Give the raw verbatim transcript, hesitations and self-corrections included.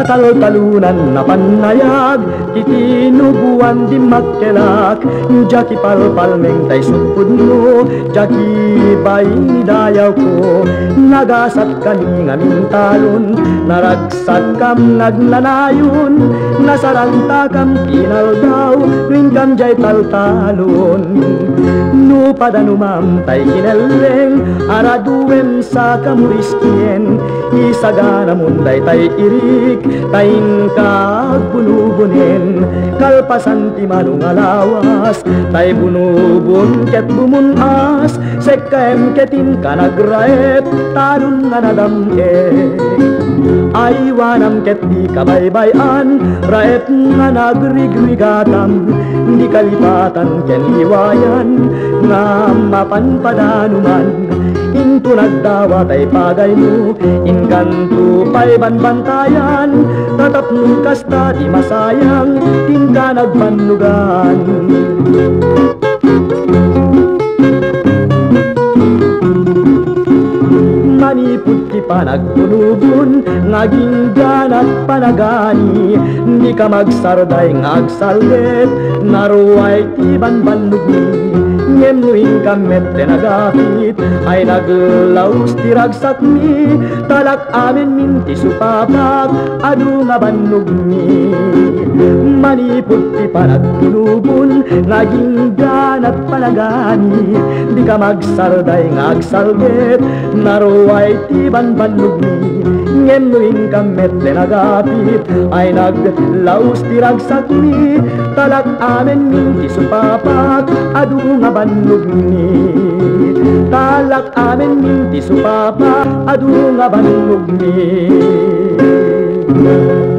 Natal-talunan na panayag, kitinubuan di magkelak. Jaki palpalmeng tay supud mo, jaki bayi dayaw ko. Nagasat kani nga mintalon, naragsak kam nagnanayon. Nasaranta kam kinaldaw, nuin kam jay taltalon. Nupadanumam tay kineleng, araduem sa kamuriskien. Isagana munday tay irik, tayin kagbunubunin. Kalpasan ti manong alawas, tay bunubun ket bumunas. Sekkaem ketin ka nagraep, talon nga nadamke. Aywanam ket di kabaybayan, raep nga nagrigrigatam. Di kalipatan ken liwayan, nga mapanpadanuman. Into nagdawa tay pagay mo, inkanto pa'y banbantayan. Tatap nung kasta di masayang, tinka nagbanlugan. Manipud ti panagpunubon, naging ganat panagani. Di ka magsarday ngagsalet, naruway ti banbanlugni. Ngemnuin kamet tenagapit, ay naglaus tiragsak mi. Talak amin minti supapak, adu nga bannog mi. Manipud ti panagpunubon, naging ganat panagani. Di ka magsarday ngagsalget, naruway ti banbannog mi. Ngemnuin kamet tenagapit, ay naglaus tiragsak mi. Talak amin minti supapak, adu nga bannog mi. Talak amin minti supapa, adu nga bannog mi.